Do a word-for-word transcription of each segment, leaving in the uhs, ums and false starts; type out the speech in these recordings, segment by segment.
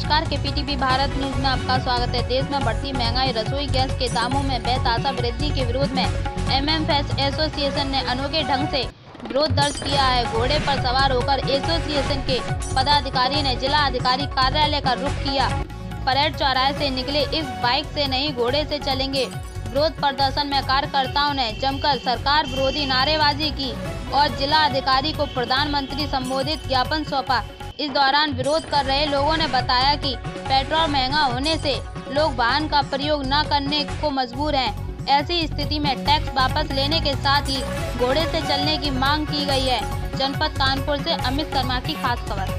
नमस्कार, K P T V Bharat news में आपका स्वागत है। देश में बढ़ती महंगाई, रसोई गैस के दामों में बेतहाशा वृद्धि के विरोध में एम एम एफ एसोसिएशन ने अनोखे ढंग से विरोध दर्ज किया है। घोड़े पर सवार होकर एसोसिएशन के पदाधिकारी ने जिला अधिकारी कार्यालय का रुख किया। परेड चौराहे से निकले इस बाइक से नहीं, घोड़े से चलेंगे। विरोध प्रदर्शन में कार्यकर्ताओं ने जमकर सरकार विरोधी नारेबाजी की और जिला अधिकारी को प्रधानमंत्री संबोधित ज्ञापन सौंपा। इस दौरान विरोध कर रहे लोगों ने बताया कि पेट्रोल महंगा होने से लोग वाहन का प्रयोग न करने को मजबूर हैं। ऐसी स्थिति में टैक्स वापस लेने के साथ ही घोड़े से चलने की मांग की गई है। जनपद कानपुर से अमित शर्मा की खास खबर।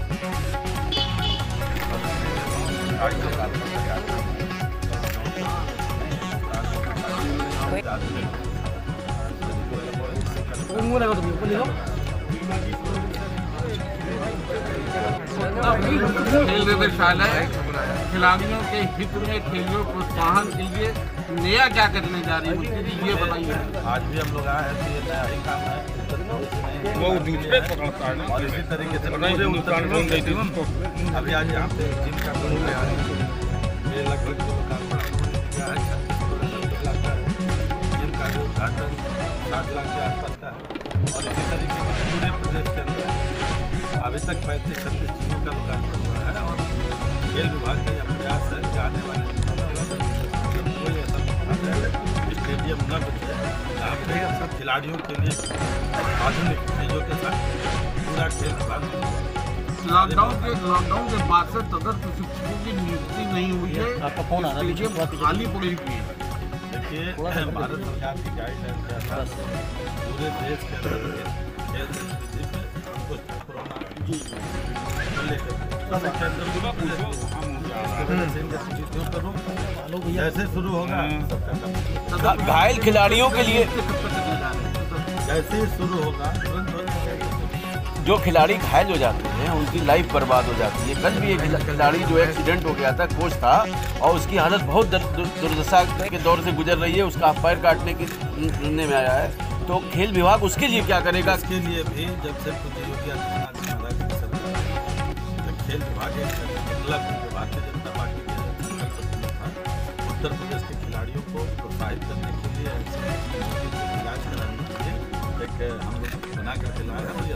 खेल निदेशालय खिलाड़ियों के हित में खेलों को प्रोत्साहन के लिए नया क्या करने जा रही है, ये बताइए। आज भी हम लोग आए हैं तो ये नया ही काम है, वो दूसरे पकड़ता है ना, और इसी तरीके से पूरे उत्तर प्रदेश अभी आज यहाँ पे जिम का कानून में आ रही है, ये लगभग जो कानून है छत्तीस लाख का जिम का जो उद्घाटन सात लाख के आसपास का है, और इसी तरीके से पूरे प्रदेश के अंदर अभी तक पैंतीस छत्तीस जिमों का लोकार्पण हुआ है। और खेल विभाग का यह प्रयास है कि आने वाले कोई ऐसा स्टेडियम न बचे जहाँ पे सब खिलाड़ियों के लिए आधुनिक चीज़ों के साथ पूरा खेल लॉकडाउन के लॉकडाउन के बाद से तदर्थ शिक्षकों की नियुक्ति नहीं हुई है, स्टेडियम खाली पड़ी हुई है। देखिए, भारत सरकार की गाइडलाइन के आधार पूरे देश के अंदर खेल संस्कृति में हमको कोरोना जैसे शुरू होगा घायल खिलाड़ियों के लिए, जैसे ही शुरू होगा जो खिलाड़ी घायल हो जाते हैं उनकी लाइफ बर्बाद हो जाती है। कल भी एक खिलाड़ी जो एक्सीडेंट हो गया था, कोच था, और उसकी हालत बहुत दुर्दशा के दौर से गुजर रही है। उसका पैर काटने की सुनने में आया है। तो खेल विभाग उसके लिए क्या करेगा? इसके लिए भी जब से प्रतियोगी खेल विभाग भारतीय जनता पार्टी के उत्तर प्रदेश के खिलाड़ियों को प्रोत्साहित करने के लिए इलाज कराने के लिए एक हम लोग बना कर खिला रहे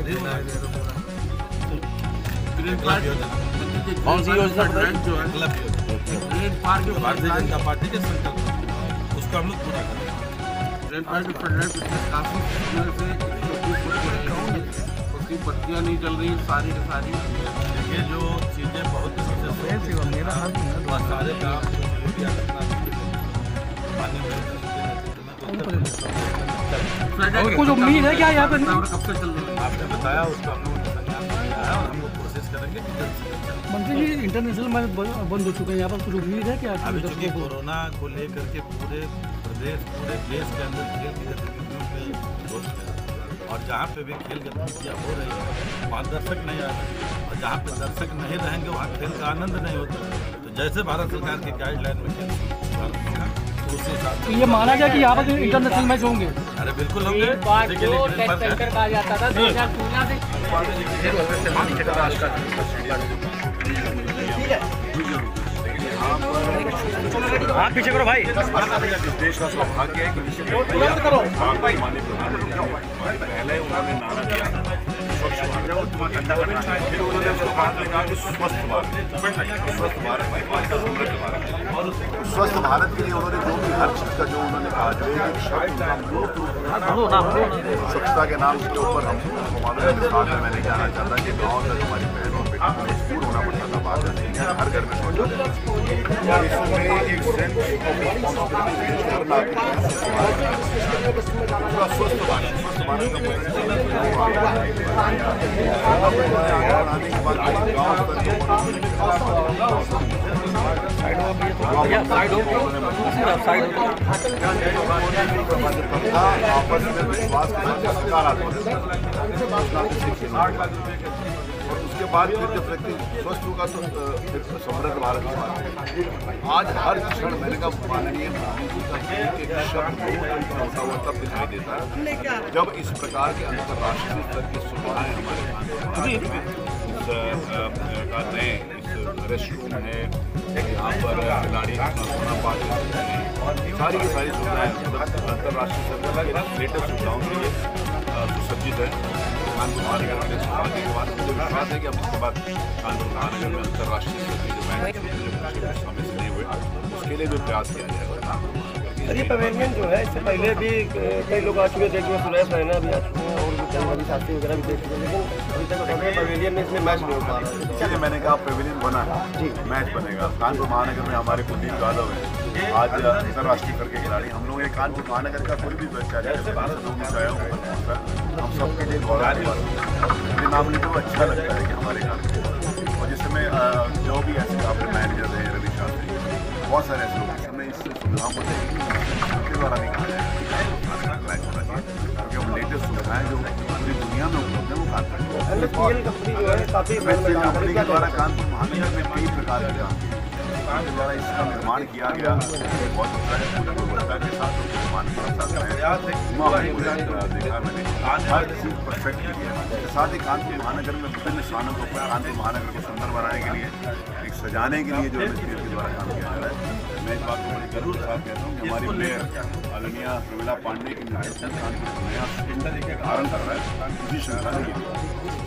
हैं। कौन सी योजना? क्लब योजना भारतीय जनता पार्टी के संकल्प, उसको हम लोग पूरा करेंगे। काफी उसकी पत्तियाँ नहीं चल रही सारी की सारी। देखिए, जो चीज़ें बहुत सारे काम कुछ उम्मीद है क्या यहाँ पर? कब से चल रही है? आपने बताया, उसको हम लोग संज्ञान में लिया है और हम लोग कोशिश करेंगे कि जल्द से जल्द। मंत्री जी, इंटरनेशनल मैच बंद हो चुके हैं, यहाँ पर कुछ उम्मीद है क्या? अभी चूँकि कोरोना को लेकर के पूरे प्रदेश पूरे देश के अंदर खेल की गतिविधियों पे रोक है, और जहाँ पे भी खेल गतिविधियाँ हो रही है वहाँ दर्शक नहीं आ रहे, और जहाँ पे दर्शक नहीं रहेंगे वहाँ खेल का आनंद नहीं होता। तो जैसे भारत सरकार की गाइडलाइन में खेल होगा तो उसी हिसाब से ये माना जाए कि यहाँ पर इंटरनेशनल मैच होंगे। अरे बिल्कुल होंगे। कहा जाता था दो हजार सोलह से। आप पीछे करो भाई। देश का सौभाग्य है कि पहले उन्होंने नारा दिया स्वच्छ भारत, फिर उन्होंने बाद में कहा कि स्वस्थ भारत, स्वस्थ भारत समृद्ध भारत। स्वस्थ भारत के लिए उन्होंने जो भी हर चीज़ का जो उन्होंने कहा, जो एक स्वच्छता के नाम के ऊपर हम मालूम है। मैंने कहना चाहता कि गाँव तक हमारी बहनों बेटा मजबूर होना पड़ता था, बात नहीं हर घर में शौचालय, और इसमें एक सेंस ऑफ रिस्पॉन्सिबिलिटी करना पूरा स्वस्थ भारत, स्वस्थ भारत का आने के बाद गाँव आपस में विश्वास के साथ सकारात्मक, और उसके बाद फिर जब व्यक्ति स्वस्थ होगा तो फिर समृद्ध भारत की बात है। आज हर क्षण मैंने कहा माननीय मोदी जी का एक शब्द होता हुआ तब दिखाई देता है जब इस प्रकार के अंतर्राष्ट्रीय स्तर की सुविधाएं हमारे कहते हैं इस रेस्ट रूम है, यहाँ पर खिलाड़ी अपना सोना पा सकते हैं, सारी की सारी सुविधाएं मतलब अंतर्राष्ट्रीय स्तर पर लेटेस्ट सुविधाओं के लिए सुसज्जित है। कानपुर महानगर के शुरुआती के बाद मुझे विश्वास है कि अब इसके बाद कानपुर महानगर में अंतर्राष्ट्रीय स्तर के जो मैच शामिल नहीं हुए उसके लिए भी प्रयास किया जाएगा। ये पवेलियन जो है इससे पहले भी कई लोग आ चुके देखने, सुरेश रैना भी आ चुके हैं और भी कई साथी वगैरह भी देख चुके हैं, लेकिन अभी तक बता दें पवेलियन में इसमें मैच नहीं हो पा रहा है। इसलिए मैंने कहा पवेलियन बना है जी, मैच बनेगा। कानपुर महानगर में हमारे कुलदीप यादव हैं, आज अंतर्राष्ट्रीय स्तर के खिलाड़ी। हम लोग कानपुर महानगर का कोई भी बच्चा हम सबके लिए गौरव की नाम लेते हुए अच्छा लगता है कि हमारे कानपुर, और जिस समय जो भी ऐसे आपके मैनेजर हैं रवि शास्त्री, बहुत सारे ऐसे लोग इस समय इस सुविधाओं को उनके द्वारा भी कहा जाएगा मैच होना चाहिए, क्योंकि हम लेटेस्ट सुविधाएं जो पूरी दुनिया में उपलब्ध है वो कानपुर कंपनी के द्वारा कानपुर महानगर में कई प्रकार के काम द्वारा इसका निर्माण किया गया। बहुत अच्छा है, पूरी गुणवत्ता के साथ निर्माण देखा मैंने, हर चीज़ परफेक्ट किया है। साथ ही कानपुर महानगर में विभिन्न स्थानों को कानपुर महानगर को सुंदर बनाने के लिए, एक सजाने के लिए जो एम एस पी एफ के द्वारा काम किया जा रहा है। मैं इस बात को बड़ी गर्व के साथ कहता हूँ कि हमारी मेयर आदरणीय प्रमिला पांडे की निर्देशन कानपुर नया धारण कर रहा है, इसी श्रृंखला में